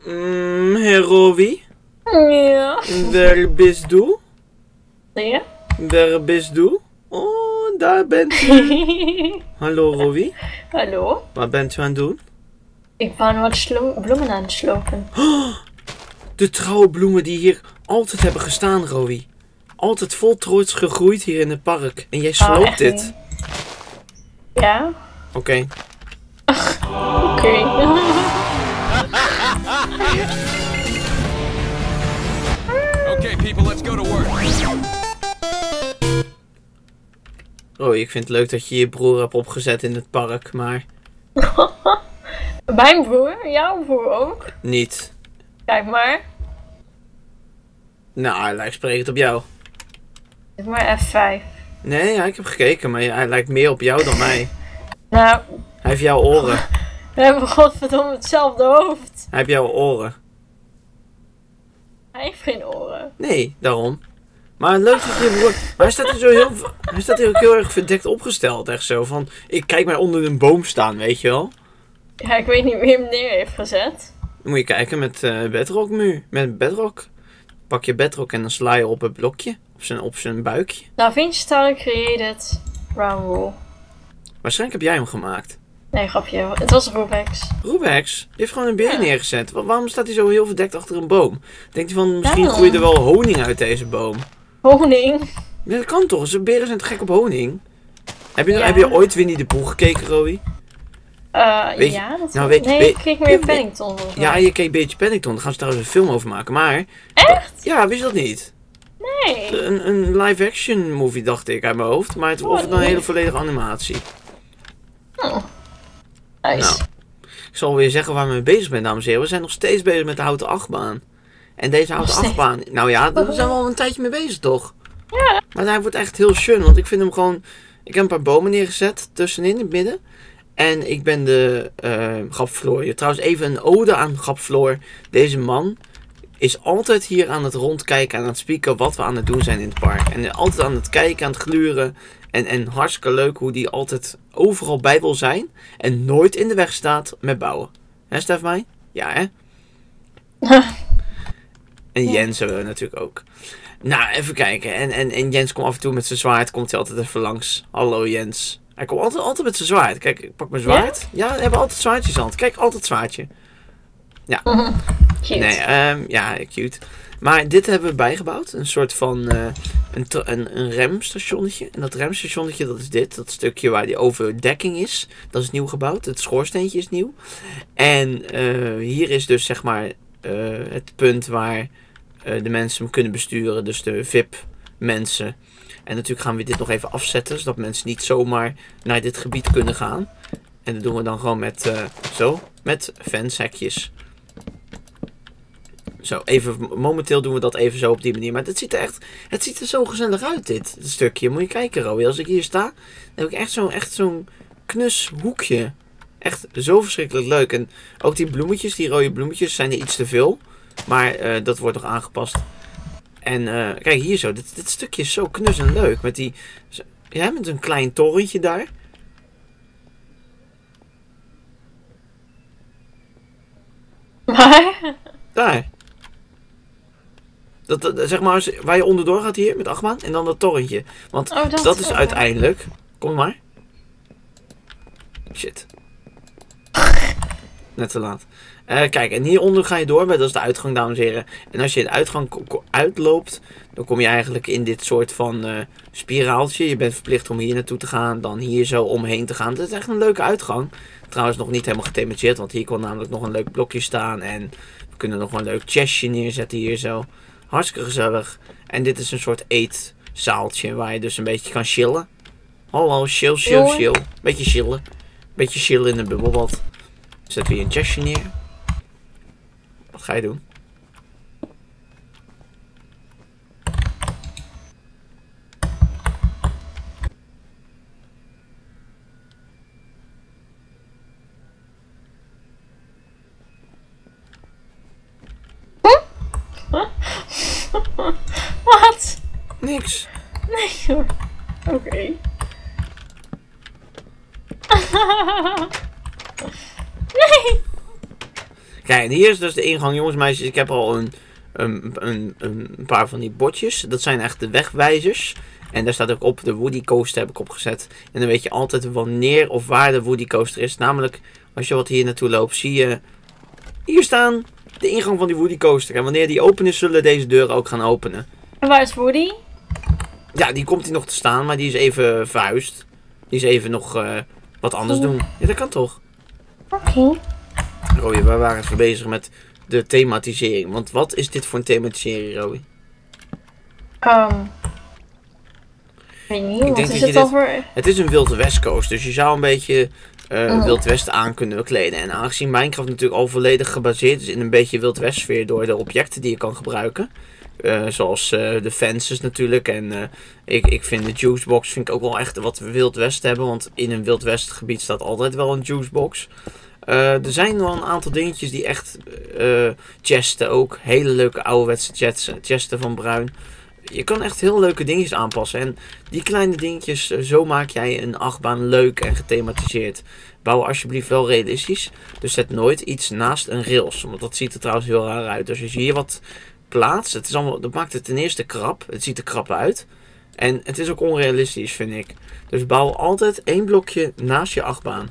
Herr Rowie? Ja. Waar bist du? Ja? Waar bist du? Oh, daar bent u. Hallo Rowie. Hallo? Wat bent u aan het doen? Ik ben wat bloemen aan het slopen. De trouwe bloemen die hier altijd hebben gestaan, Rowie. Altijd vol trots gegroeid hier in het park. En jij sloopt echt dit. niet. Ja? Oké. Oké. Okay, people, let's go to work. Rowie, ik vind het leuk dat je je broer hebt opgezet in het park, maar Mijn broer? Jouw broer ook? niet. Kijk maar. Nou, hij lijkt sprekend op jou. Dit maar F5. Nee, ja, ik heb gekeken, maar hij lijkt meer op jou dan mij. Nou, Hij heeft jouw oren. we hebben godverdomme hetzelfde hoofd. Hij heeft jouw oren. Hij heeft geen oren. Nee, daarom. Maar leuk dat je broer... Maar hij staat hier zo heel... Hij staat hier ook heel erg verdekt opgesteld. Echt zo van... Ik kijk maar onder een boom staan, weet je wel. Ja, ik weet niet wie hem neer heeft gezet. Dan moet je kijken met bedrock nu. Met bedrock. Pak je bedrock en dan sla je op het blokje. Op zijn buikje. Da Vinci Style created Round Rule. Waarschijnlijk heb jij hem gemaakt. Nee, grapje. Het was Rubex. Rubex, die heeft gewoon een beer neergezet. Waarom staat hij zo heel verdekt achter een boom? Denkt hij van, misschien Daarom. groeit er wel honing uit deze boom. Honing. Ja, dat kan toch? Beren zijn te gek op honing. Heb je, Ja. heb je ooit Winnie de Pooh gekeken, Rowie? Weet je- Ja, dat nou, was... weet- Nee, weet- ik keek meer Paddington. volgens Ja, mij. je keek een beetje Paddington. Daar gaan ze trouwens een film over maken. Maar, Echt? ja, wist je dat niet? Nee. Een live-action movie, dacht ik, uit mijn hoofd. Maar of het dan een hele volledige animatie. Oh. Nice. Nou. Ik zal weer zeggen waar we mee bezig zijn, dames en heren. We zijn nog steeds bezig met de houten achtbaan. En deze houten steeds. achtbaan, nou ja, daar zijn we al een tijdje mee bezig, toch? Ja. Maar hij wordt echt heel schön, want ik vind hem gewoon... Ik heb een paar bomen neergezet, tussenin, in het midden. En ik ben de Grapfloor. Trouwens, even een ode aan Grapfloor. Deze man is altijd hier aan het rondkijken, aan het spieken wat we aan het doen zijn in het park. En altijd aan het kijken, aan het gluren. En hartstikke leuk hoe die altijd overal bij wil zijn. En nooit in de weg staat met bouwen. Hè, Stefmijn? Ja, hè? En Jens hebben we natuurlijk ook. Nou, even kijken. En Jens komt af en toe met zijn zwaard. Komt hij altijd even langs. Hallo Jens. Hij komt altijd met zijn zwaard. Kijk, ik pak mijn zwaard. Ja, we hebben altijd zwaardjes aan. Kijk, altijd zwaardje. Ja. Cute. Nee, ja, cute. Maar dit hebben we bijgebouwd. Een soort van een remstationnetje. En dat remstationnetje, dat is dit. Dat stukje waar die overdekking is. Dat is nieuw gebouwd. Het schoorsteentje is nieuw. En hier is dus zeg maar het punt waar de mensen hem kunnen besturen. Dus de VIP-mensen. En natuurlijk gaan we dit nog even afzetten. Zodat mensen niet zomaar naar dit gebied kunnen gaan. En dat doen we dan gewoon met met fanshekjes. Zo, even, momenteel doen we dat even zo op die manier. Maar het ziet er zo gezellig uit, dit stukje. Moet je kijken, Rowie. Als ik hier sta, dan heb ik echt zo'n knus hoekje. Echt zo verschrikkelijk leuk. En ook die bloemetjes, die rode bloemetjes, zijn er iets te veel. Maar dat wordt nog aangepast. En kijk, hier zo. Dit stukje is zo knus en leuk. Met die, ja, met een klein torentje daar. Maar? Daar. Dat, zeg maar, waar je onderdoor gaat hier met achtbaan. En dan dat torrentje. Want Oh, dat is oké. uiteindelijk... Kom maar. Shit. Net te laat. Kijk, en hieronder ga je door. Dat is de uitgang, dames en heren. En als je de uitgang uitloopt... Dan kom je eigenlijk in dit soort van spiraaltje. Je bent verplicht om hier naartoe te gaan. Dan hier zo omheen te gaan. Dat is echt een leuke uitgang. Trouwens nog niet helemaal gethematiseerd. Want hier kon namelijk nog een leuk blokje staan. En we kunnen nog een leuk chestje neerzetten hier zo. Hartstikke gezellig. En dit is een soort eetzaaltje waar je dus een beetje kan chillen. Hallo, chill. Beetje chillen. Beetje chillen in een bubbelbad. Zet weer een chestje neer. Wat ga je doen? Wat? Niks. Nee hoor. Oké. Nee. Kijk, en hier is dus de ingang, jongens en meisjes. Ik heb al een paar van die bordjes. Dat zijn echt de wegwijzers. En daar staat ook op, de Woody Coaster heb ik opgezet. En dan weet je altijd wanneer of waar de Woody Coaster is. Namelijk, als je wat hier naartoe loopt, zie je hier staan de ingang van die Woody Coaster. En wanneer die open is, zullen deze deuren ook gaan openen. En waar is Woody? Ja, die komt hier nog te staan, maar die is even verhuisd. Die is even nog wat anders doen. Ja, dat kan toch? Oké. Roy, we waren even bezig met de thematisering. Want wat is dit voor een thematisering, Roy? Weet niet, Ik wat denk is dat het je dan voor... Het is een Wild West coaster, dus je zou een beetje Wild West aan kunnen kleden. En aangezien Minecraft natuurlijk al volledig gebaseerd is in een beetje Wild West sfeer door de objecten die je kan gebruiken. Zoals de fences natuurlijk. En ik vind de juicebox vind ik ook wel echt wat Wild West hebben. Want in een Wild West gebied staat altijd wel een juicebox. Er zijn wel een aantal dingetjes die echt chesten ook. Hele leuke ouderwetse chesten van Bruin. Je kan echt heel leuke dingetjes aanpassen. En die kleine dingetjes, zo maak jij een achtbaan leuk en gethematiseerd. Bouw alsjeblieft wel realistisch. Dus zet nooit iets naast een rails. Want dat ziet er trouwens heel raar uit. Dus als je hier wat plaatst, het is allemaal, dat maakt het ten eerste krap. Het ziet er krap uit. En het is ook onrealistisch, vind ik. Dus bouw altijd één blokje naast je achtbaan.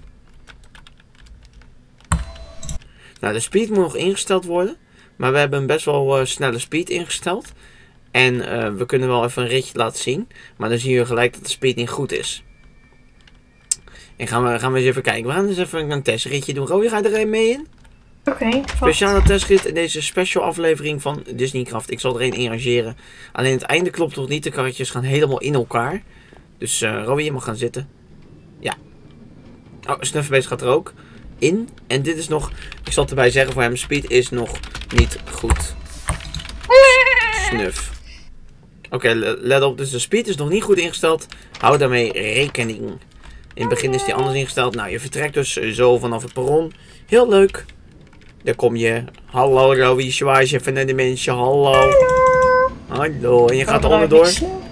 Nou, de speed moet nog ingesteld worden. Maar we hebben een best wel snelle speed ingesteld. En we kunnen wel even een ritje laten zien. Maar dan zie je gelijk dat de speed niet goed is. En gaan we eens even kijken. We gaan eens even een testritje doen. Roy, ga je er een mee in? Oké. Speciale testrit in deze special aflevering van Disneycraft. Ik zal er een in rangeren. Alleen het einde klopt nog niet. De karretjes gaan helemaal in elkaar. Dus Roy, je mag gaan zitten. Ja. Oh, Snufferbeest gaat er ook in. En dit is nog... Ik zal het erbij zeggen voor hem. Speed is nog niet goed. Snuf. Oké, let op. Dus de speed is nog niet goed ingesteld. Hou daarmee rekening. In het begin is die anders ingesteld. Nou, je vertrekt dus zo vanaf het perron. Heel leuk. Daar kom je. Hallo Rowie, zwaai even naar de mensen. Hallo. Hallo. En je gaat er onderdoor.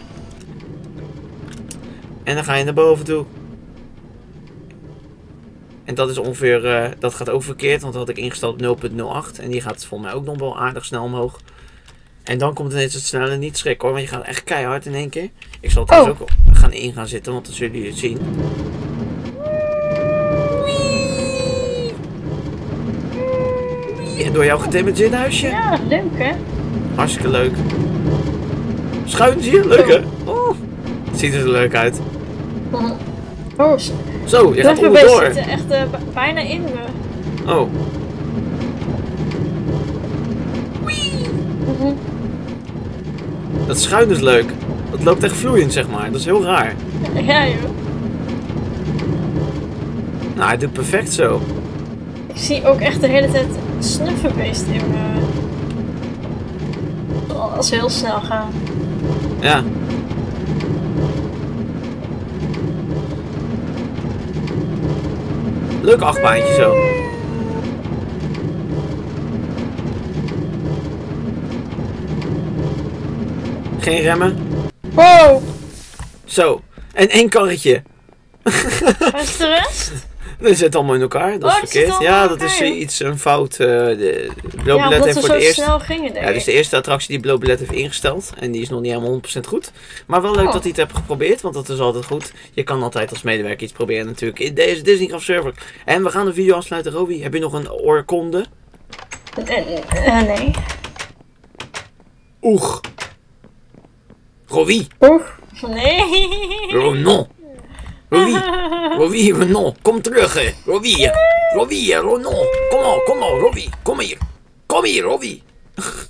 En dan ga je naar boven toe. En dat is ongeveer, dat gaat ook verkeerd. Want dat had ik ingesteld op 0.08. En die gaat volgens mij ook nog wel aardig snel omhoog. En dan komt ineens het snelle niet schrik hoor. Want je gaat echt keihard in één keer. Ik zal trouwens ook gaan zitten. Want dan zullen jullie het zien. En door jouw gethematiseerd huisje. Ja, leuk hè? Hartstikke leuk. Schuin, zie je? Leuk hè? Oh, het ziet er zo leuk uit. Oh, zo, je gaat onderdoor. onderdoor. We zitten echt bijna in me. Oh. Dat schuin is leuk. Dat loopt echt vloeiend, zeg maar. Dat is heel raar. Ja, joh. Nou, hij doet perfect zo. Ik zie ook echt de hele tijd Snufferbeest in me. Als ze heel snel gaan. Ja. Leuk achtbaantje zo. Geen remmen. Wow! Zo. En één karretje. Waar is de rest? Dat zit allemaal in elkaar. Dat is Oh, het zit verkeerd. allemaal Ja, in dat is elkaar, iets een fout. De Ja, Blauwbelet omdat heeft we voor zo het eerst. snel gingen, denk Ja, dit is ik. de eerste attractie die Blauwbelet heeft ingesteld. En die is nog niet helemaal 100% goed. Maar wel leuk dat hij het heeft geprobeerd. Want dat is altijd goed. Je kan altijd als medewerker iets proberen natuurlijk. In deze Disneycraft server. En we gaan de video afsluiten. Rowie, heb je nog een oorkonde? Nee. Oeg. Rowie. Oeh. Nee. Ronon. Rowie, Ronon. Kom terug, hè. Rowie, Ronon. Kom op, Rowie. Kom hier, Rowie.